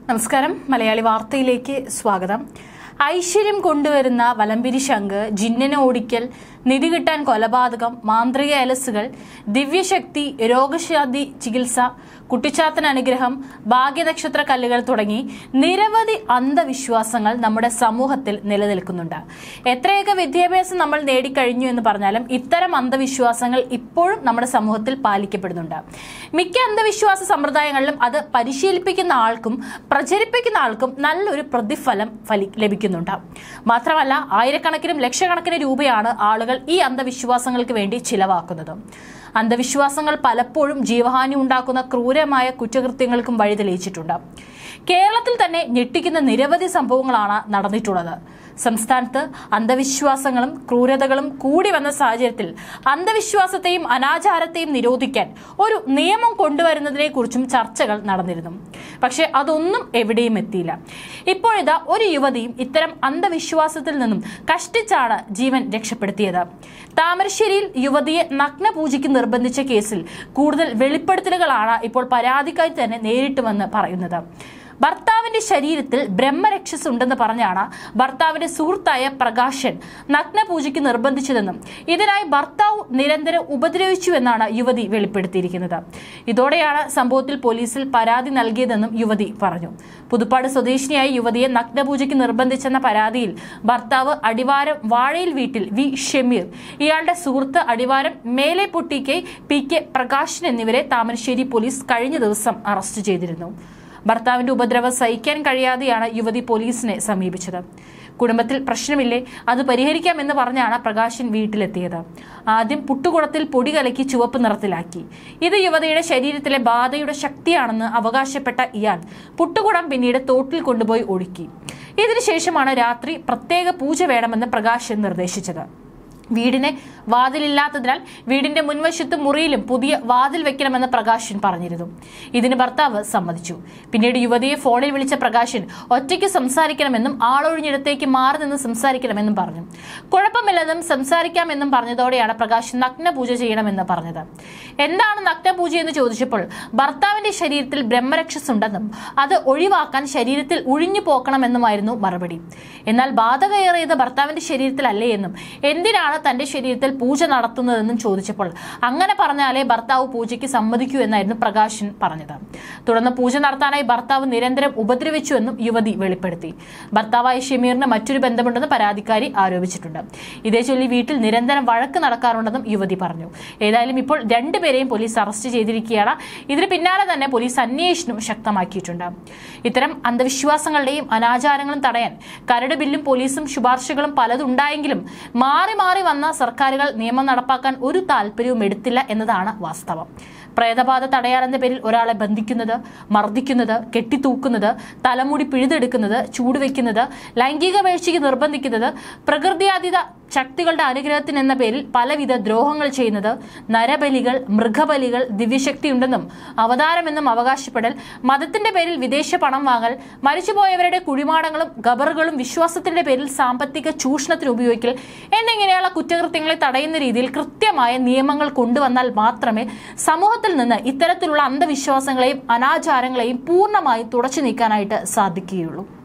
നമസ്കാരം. മലയാളി വാർത്തയിലേക്ക് സ്വാഗതം. ഐശ്വര്യം കൊണ്ടുവരുന്ന വലംപിരി ശംഖ്, ജിന്നിനെ ഓടിക്കൽ, നിധി കിട്ടാൻ കൊലപാതകം, മാന്ത്രിക എലസുകൾ, ദിവ്യശക്തി, രോഗശാന്തി ചികിത്സ, കുട്ടിച്ചാത്തൻ അനുഗ്രഹം, ഭാഗ്യനക്ഷത്ര കല്ലുകൾ തുടങ്ങി നിരവധി അന്ധവിശ്വാസങ്ങൾ നമ്മുടെ സമൂഹത്തിൽ നിലനിൽക്കുന്നുണ്ട്. എത്രയൊക്കെ വിദ്യാഭ്യാസം നമ്മൾ നേടിക്കഴിഞ്ഞു എന്ന് പറഞ്ഞാലും ഇത്തരം അന്ധവിശ്വാസങ്ങൾ ഇപ്പോഴും നമ്മുടെ സമൂഹത്തിൽ പാലിക്കപ്പെടുന്നുണ്ട്. മിക്ക അന്ധവിശ്വാസ സമ്പ്രദായങ്ങളിലും അത് പരിശീലിപ്പിക്കുന്ന ആൾക്കും പ്രചരിപ്പിക്കുന്ന ആൾക്കും നല്ലൊരു പ്രതിഫലം ലഭിക്കുന്നുണ്ട്. മാത്രമല്ല, ആയിരക്കണക്കിനും ലക്ഷക്കണക്കിന് രൂപയാണ് ആളുകൾ ഈ അന്ധവിശ്വാസങ്ങൾക്ക് വേണ്ടി ചിലവാക്കുന്നത്. അന്ധവിശ്വാസങ്ങൾ പലപ്പോഴും ജീവഹാനി ഉണ്ടാക്കുന്ന ക്രൂരമായ കുറ്റകൃത്യങ്ങൾക്കും വഴിതെളിയിച്ചിട്ടുണ്ട്. കേരളത്തിൽ തന്നെ ഞെട്ടിക്കുന്ന നിരവധി സംഭവങ്ങളാണ് നടന്നിട്ടുള്ളത്. സംസ്ഥാനത്ത് അന്ധവിശ്വാസങ്ങളും ക്രൂരതകളും കൂടി വന്ന സാഹചര്യത്തിൽ അന്ധവിശ്വാസത്തെയും അനാചാരത്തെയും നിരോധിക്കാൻ ഒരു നിയമം കൊണ്ടുവരുന്നതിനെ കുറിച്ചും ചർച്ചകൾ നടന്നിരുന്നു. പക്ഷെ അതൊന്നും എവിടെയും എത്തിയില്ല. ഇപ്പോഴിതാ ഒരു യുവതിയും ഇത്തരം അന്ധവിശ്വാസത്തിൽ നിന്നും കഷ്ടിച്ചാണ് ജീവൻ രക്ഷപ്പെടുത്തിയത്. താമരശ്ശേരിയിൽ യുവതിയെ നഗ്നപൂജയ്ക്ക് നിർബന്ധിച്ച കേസിൽ കൂടുതൽ വെളിപ്പെടുത്തലുകളാണ് ഇപ്പോൾ പരാതിക്കാരി തന്നെ നേരിട്ട് വന്ന് പറയുന്നത്. ഭർത്താവിന്റെ ശരീരത്തിൽ ബ്രഹ്മരക്ഷസ് ഉണ്ടെന്ന് പറഞ്ഞാണ് ഭർത്താവിന്റെ സുഹൃത്തായ പ്രകാശൻ നഗ്നപൂജയ്ക്ക് നിർബന്ധിച്ചതെന്നും ഇതിനായി ഭർത്താവ് നിരന്തരം ഉപദ്രവിച്ചുവെന്നാണ് യുവതി വെളിപ്പെടുത്തിയിരിക്കുന്നത്. ഇതോടെയാണ് സംഭവത്തിൽ പോലീസിൽ പരാതി നൽകിയതെന്നും യുവതി പറഞ്ഞു. പുതുപ്പാട് സ്വദേശിനിയായ യുവതിയെ നഗ്നപൂജയ്ക്ക് നിർബന്ധിച്ചെന്ന പരാതിയിൽ ഭർത്താവ് അടിവാരം വാഴയിൽ വീട്ടിൽ വി ഷമീർ, ഇയാളുടെ സുഹൃത്ത് അടിവാരം മേലെ പൊട്ടിക്കെ പി കെ പ്രകാശൻ എന്നിവരെ താമരശ്ശേരി പോലീസ് കഴിഞ്ഞ ദിവസം അറസ്റ്റ് ചെയ്തിരുന്നു. ഭർത്താവിന്റെ ഉപദ്രവം സഹിക്കാൻ കഴിയാതെയാണ് യുവതി പോലീസിനെ സമീപിച്ചത്. കുടുംബത്തിൽ പ്രശ്നമില്ലേ, അത് പരിഹരിക്കാമെന്ന് പറഞ്ഞാണ് പ്രകാശൻ വീട്ടിലെത്തിയത്. ആദ്യം പുട്ടുകുടത്തിൽ പൊടി കലക്കി ചുവപ്പ് നിറത്തിലാക്കി. ഇത് യുവതിയുടെ ശരീരത്തിലെ ബാധയുടെ ശക്തിയാണെന്ന് അവകാശപ്പെട്ട ഇയാൾ പുട്ടുകുടം പിന്നീട് തോട്ടിൽ കൊണ്ടുപോയി ഒഴുക്കി. ഇതിനുശേഷമാണ് രാത്രി പ്രത്യേക പൂജ വേണമെന്ന് പ്രകാശൻ നിർദ്ദേശിച്ചത്. വീടിന് വാതിലില്ലാത്തതിനാൽ വീടിന്റെ മുൻവശത്തും മുറിയിലും പുതിയ വാതിൽ വെക്കണമെന്ന് പ്രകാശൻ പറഞ്ഞിരുന്നു. ഇതിന് ഭർത്താവ് സമ്മതിച്ചു. പിന്നീട് യുവതിയെ ഫോണിൽ വിളിച്ച പ്രകാശൻ ഒറ്റയ്ക്ക് സംസാരിക്കണമെന്നും ആളൊഴിഞ്ഞിടത്തേക്ക് മാറി നിന്ന് സംസാരിക്കണമെന്നും പറഞ്ഞു. കുഴപ്പമില്ലെന്നും സംസാരിക്കാമെന്നും പറഞ്ഞതോടെയാണ് പ്രകാശൻ നഗ്നപൂജ ചെയ്യണമെന്ന് പറഞ്ഞത്. എന്താണ് നഗ്നപൂജ എന്ന് ചോദിച്ചപ്പോൾ ഭർത്താവിന്റെ ശരീരത്തിൽ ബ്രഹ്മരക്ഷസ് ഉണ്ടെന്നും അത് ഒഴിവാക്കാൻ ശരീരത്തിൽ ഉഴിഞ്ഞു പോക്കണമെന്നുമായിരുന്നു മറുപടി. എന്നാൽ ബാധ കയറിയത് ഭർത്താവിന്റെ ശരീരത്തിലല്ലേ എന്നും എന്തിനാണ് തന്റെ ശരീരത്തിൽ പൂജ നടത്തുന്നതെന്നും ചോദിച്ചപ്പോൾ അങ്ങനെ പറഞ്ഞാലേ ഭർത്താവ് പൂജയ്ക്ക് സമ്മതിക്കൂ എന്നായിരുന്നു പ്രകാശൻ പറഞ്ഞത്. തുടർന്ന് പൂജ നടത്താനായി ഭർത്താവ് നിരന്തരം ഉപദ്രവിച്ചു എന്നും യുവതി വെളിപ്പെടുത്തി. ഭർത്താവായ ഷമീറിന് മറ്റൊരു ബന്ധമുണ്ടെന്ന് പരാതിക്കാരി ആരോപിച്ചിട്ടുണ്ട്. ഇതേ ചൊല്ലി വീട്ടിൽ നിരന്തരം വഴക്ക് നടക്കാറുണ്ടെന്നും യുവതി പറഞ്ഞു. ഏതായാലും ഇപ്പോൾ രണ്ടുപേരെയും പോലീസ് അറസ്റ്റ് ചെയ്തിരിക്കുകയാണ്. ഇതിന് പിന്നാലെ തന്നെ പോലീസ് അന്വേഷണം ശക്തമാക്കിയിട്ടുണ്ട്. ഇത്തരം അന്ധവിശ്വാസങ്ങളുടെയും അനാചാരങ്ങളും തടയാൻ കരട് ബില്ലും പോലീസും ശുപാർശകളും പലതുണ്ടായെങ്കിലും മാറി മാറി വന്ന സർക്കാരുകൾ നിയമം നടപ്പാക്കാൻ ഒരു താല്പര്യവും എടുത്തില്ല എന്നതാണ് വാസ്തവം. പ്രേതബാധ തടയാനെന്ന പേരിൽ ഒരാളെ ബന്ധിക്കുന്നത്, മർദ്ദിക്കുന്നത്, കെട്ടിത്തൂക്കുന്നത്, തലമുടി പിഴുതെടുക്കുന്നത്, ചൂടുവെക്കുന്നത്, ലൈംഗിക വീഴ്ചയ്ക്ക് നിർബന്ധിക്കുന്നത്, പ്രകൃതിയാതീത ശക്തികളുടെ അനുഗ്രഹത്തിനെന്ന പേരിൽ പലവിധ ദ്രോഹങ്ങൾ ചെയ്യുന്നത്, നരബലികൾ, മൃഗബലികൾ, ദിവ്യശക്തിയുണ്ടെന്നും അവതാരമെന്നും അവകാശപ്പെടൽ, മതത്തിന്റെ പേരിൽ വിദേശ പണം വാങ്ങൽ, മരിച്ചുപോയവരുടെ കുഴിമാടങ്ങളും ഖബറുകളും വിശ്വാസത്തിന്റെ പേരിൽ സാമ്പത്തിക ചൂഷണത്തിന് ഉപയോഗിക്കൽ എന്നിങ്ങനെയുള്ള കുറ്റകൃത്യങ്ങളെ തടയുന്ന രീതിയിൽ കൃത്യമായ നിയമങ്ങൾ കൊണ്ടുവന്നാൽ മാത്രമേ സമൂഹത്തിൽ നിന്ന് ഇത്തരത്തിലുള്ള അന്ധവിശ്വാസങ്ങളെയും അനാചാരങ്ങളെയും പൂർണ്ണമായി തുടച്ചു നീക്കാനായിട്ട് സാധിക്കുകയുള്ളൂ.